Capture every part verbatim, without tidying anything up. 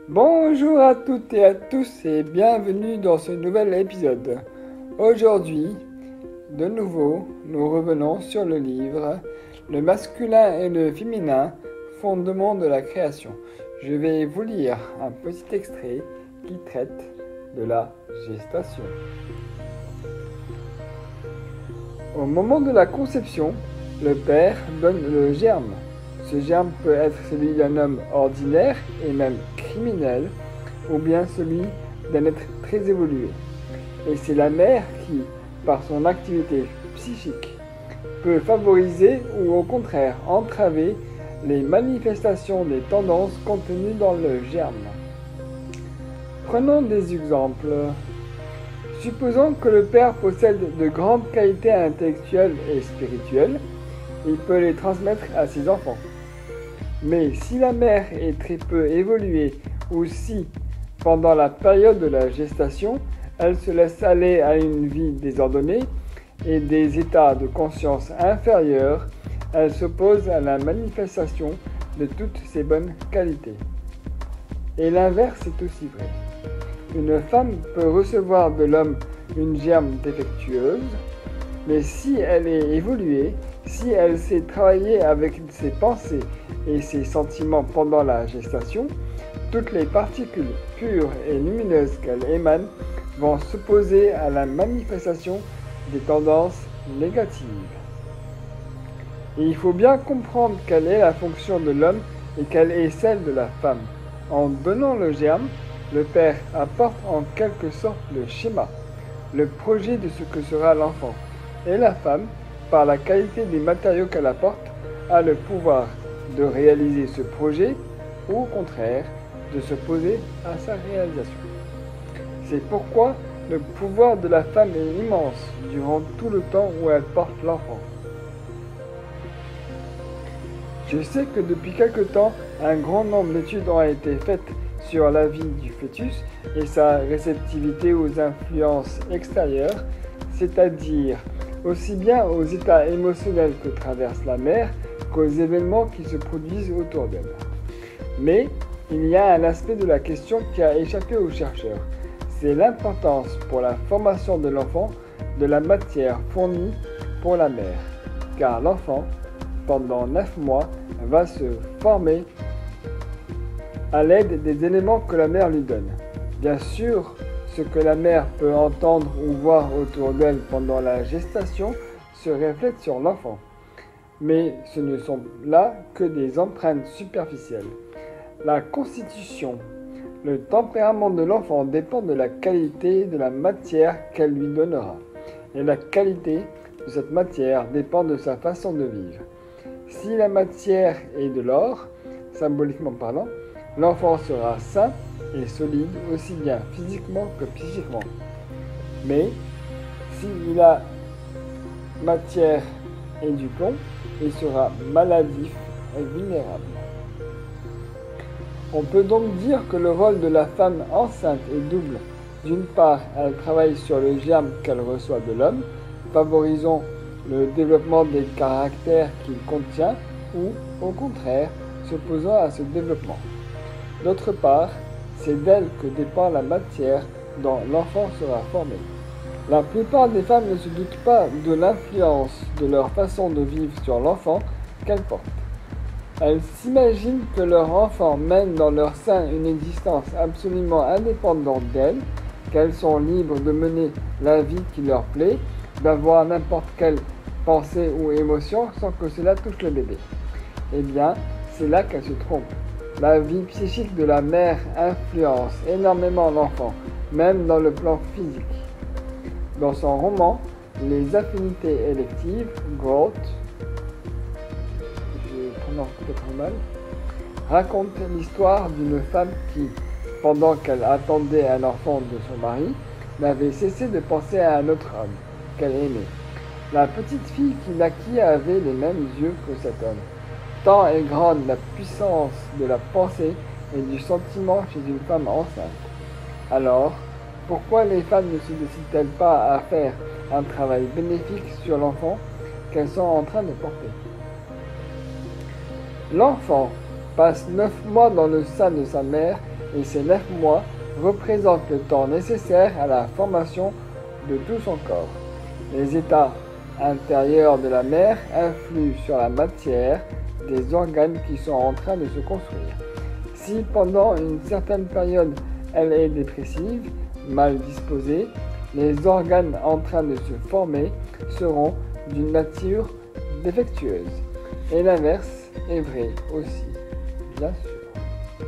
Bonjour à toutes et à tous et bienvenue dans ce nouvel épisode. Aujourd'hui, de nouveau, nous revenons sur le livre Le masculin et le féminin, fondement de la création. Je vais vous lire un petit extrait qui traite de la gestation. Au moment de la conception, le père donne le germe. Ce germe peut être celui d'un homme ordinaire et même criminel, ou bien celui d'un être très évolué. Et c'est la mère qui, par son activité psychique, peut favoriser ou au contraire entraver les manifestations des tendances contenues dans le germe. Prenons des exemples. Supposons que le père possède de grandes qualités intellectuelles et spirituelles, il peut les transmettre à ses enfants. Mais si la mère est très peu évoluée ou si, pendant la période de la gestation, elle se laisse aller à une vie désordonnée et des états de conscience inférieurs, elle s'oppose à la manifestation de toutes ses bonnes qualités. Et l'inverse est aussi vrai. Une femme peut recevoir de l'homme une germe défectueuse, mais si elle est évoluée, si elle sait travailler avec ses pensées et ses sentiments pendant la gestation, toutes les particules pures et lumineuses qu'elle émane vont s'opposer à la manifestation des tendances négatives. Et il faut bien comprendre quelle est la fonction de l'homme et quelle est celle de la femme. En donnant le germe, le père apporte en quelque sorte le schéma, le projet de ce que sera l'enfant. Et la femme, par la qualité des matériaux qu'elle apporte, a le pouvoir de réaliser ce projet ou au contraire de s'opposer à sa réalisation. C'est pourquoi le pouvoir de la femme est immense durant tout le temps où elle porte l'enfant. Je sais que depuis quelque temps, un grand nombre d'études ont été faites sur la vie du fœtus et sa réceptivité aux influences extérieures, c'est-à-dire aussi bien aux états émotionnels que traverse la mère qu'aux événements qui se produisent autour d'elle. Mais il y a un aspect de la question qui a échappé aux chercheurs, c'est l'importance pour la formation de l'enfant de la matière fournie pour la mère, car l'enfant, pendant neuf mois, va se former à l'aide des éléments que la mère lui donne. Bien sûr, ce que la mère peut entendre ou voir autour d'elle pendant la gestation se reflète sur l'enfant. Mais ce ne sont là que des empreintes superficielles. La constitution, le tempérament de l'enfant dépend de la qualité de la matière qu'elle lui donnera. Et la qualité de cette matière dépend de sa façon de vivre. Si la matière est de l'or, symboliquement parlant, l'enfant sera sain et solide aussi bien physiquement que psychiquement. Mais s'il a matière et du plomb, il sera maladif et vulnérable. On peut donc dire que le rôle de la femme enceinte est double. D'une part, elle travaille sur le germe qu'elle reçoit de l'homme, favorisant le développement des caractères qu'il contient ou, au contraire, s'opposant à ce développement. D'autre part, c'est d'elle que dépend la matière dont l'enfant sera formé. La plupart des femmes ne se doutent pas de l'influence de leur façon de vivre sur l'enfant qu'elles portent. Elles s'imaginent que leur enfant mène dans leur sein une existence absolument indépendante d'elles, qu'elles sont libres de mener la vie qui leur plaît, d'avoir n'importe quelle pensée ou émotion sans que cela touche le bébé. Eh bien, c'est là qu'elles se trompent. La vie psychique de la mère influence énormément l'enfant, même dans le plan physique. Dans son roman, Les affinités électives, Groth, je prononce peut-être mal, raconte l'histoire d'une femme qui, pendant qu'elle attendait un enfant de son mari, n'avait cessé de penser à un autre homme qu'elle aimait. La petite fille qui naquit avait les mêmes yeux que cet homme. Tant est grande la puissance de la pensée et du sentiment chez une femme enceinte. Alors, pourquoi les femmes ne se décident-elles pas à faire un travail bénéfique sur l'enfant qu'elles sont en train de porter? L'enfant passe neuf mois dans le sein de sa mère et ces neuf mois représentent le temps nécessaire à la formation de tout son corps. Les états intérieurs de la mère influent sur la matière des organes qui sont en train de se construire. Si pendant une certaine période elle est dépressive, mal disposée, les organes en train de se former seront d'une nature défectueuse. Et l'inverse est vrai aussi, bien sûr.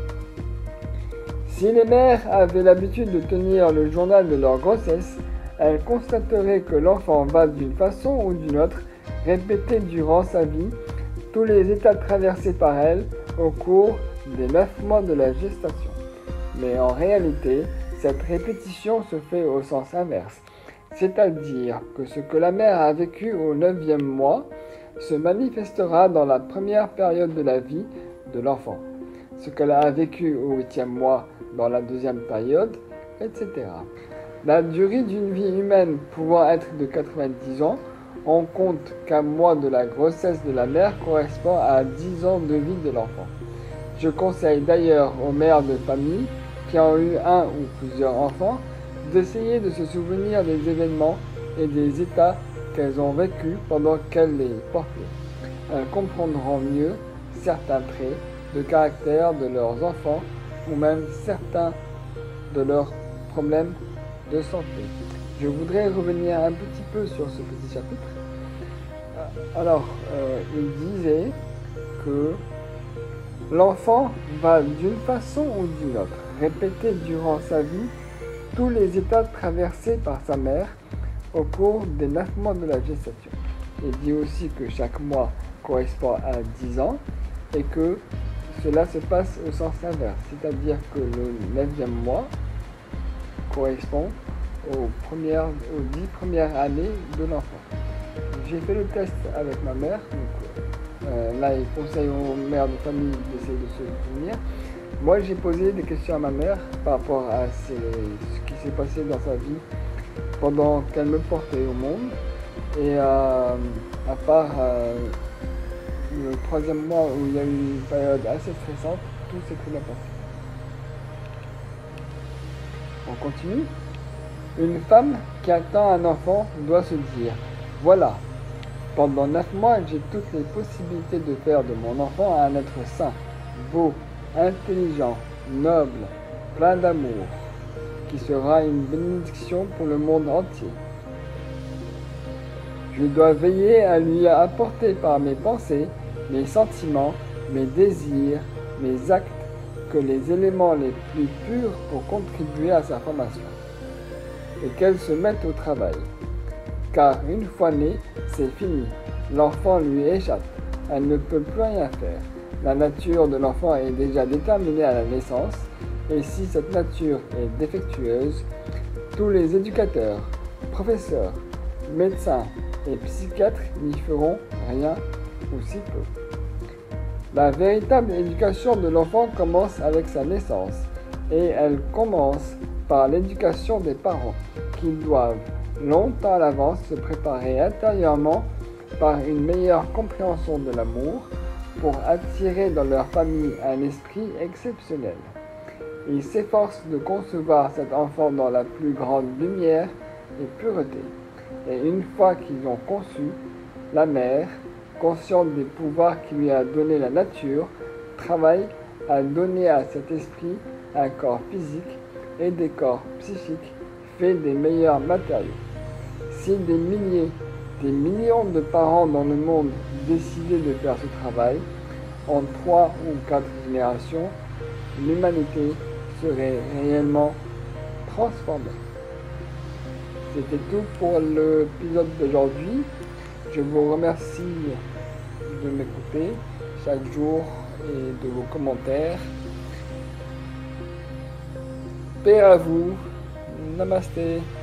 Si les mères avaient l'habitude de tenir le journal de leur grossesse, elles constateraient que l'enfant va d'une façon ou d'une autre répéter durant sa vie tous les états traversés par elle au cours des neuf mois de la gestation. Mais en réalité, cette répétition se fait au sens inverse, c'est-à-dire que ce que la mère a vécu au neuvième mois se manifestera dans la première période de la vie de l'enfant, ce qu'elle a vécu au huitième mois dans la deuxième période, et cetera. La durée d'une vie humaine pouvant être de quatre-vingt-dix ans, on compte qu'un mois de la grossesse de la mère correspond à dix ans de vie de l'enfant. Je conseille d'ailleurs aux mères de famille qui ont eu un ou plusieurs enfants d'essayer de se souvenir des événements et des états qu'elles ont vécus pendant qu'elles les portaient. Elles comprendront mieux certains traits de caractère de leurs enfants ou même certains de leurs problèmes de santé. Je voudrais revenir un petit peu sur ce petit chapitre. Alors, euh, il disait que l'enfant va d'une façon ou d'une autre répéter durant sa vie tous les états traversés par sa mère au cours des neuf mois de la gestation. Il dit aussi que chaque mois correspond à dix ans et que cela se passe au sens inverse, c'est-à-dire que le neuvième mois correspond aux, premières, aux dix premières années de l'enfant. J'ai fait le test avec ma mère, donc euh, là il conseille aux mères de famille d'essayer de se souvenir. Moi j'ai posé des questions à ma mère par rapport à ces, ce qui s'est passé dans sa vie pendant qu'elle me portait au monde. Et euh, à part euh, le troisième mois où il y a eu une période assez stressante, tout s'est très bien passé. On continue. Une femme qui attend un enfant doit se dire « Voilà, pendant neuf mois, j'ai toutes les possibilités de faire de mon enfant un être sain, beau, intelligent, noble, plein d'amour, qui sera une bénédiction pour le monde entier. Je dois veiller à lui apporter par mes pensées, mes sentiments, mes désirs, mes actes, que les éléments les plus purs pour contribuer à sa formation. Et qu'elle se mette au travail. Car une fois née, c'est fini. L'enfant lui échappe. Elle ne peut plus rien faire. La nature de l'enfant est déjà déterminée à la naissance, et si cette nature est défectueuse, tous les éducateurs, professeurs, médecins et psychiatres n'y feront rien ou si peu. La véritable éducation de l'enfant commence avec sa naissance, et elle commence par l'éducation des parents, qui doivent longtemps à l'avance se préparer intérieurement par une meilleure compréhension de l'amour pour attirer dans leur famille un esprit exceptionnel. Ils s'efforcent de concevoir cet enfant dans la plus grande lumière et pureté. Et une fois qu'ils l'ont conçu, la mère, consciente des pouvoirs qui lui a donné la nature, travaille à donner à cet esprit un corps physique et des corps psychiques faits des meilleurs matériaux. Si des milliers, des millions de parents dans le monde décidaient de faire ce travail, en trois ou quatre générations, l'humanité serait réellement transformée. C'était tout pour l'épisode d'aujourd'hui. Je vous remercie de m'écouter chaque jour et de vos commentaires. Paix à vous. Namasté.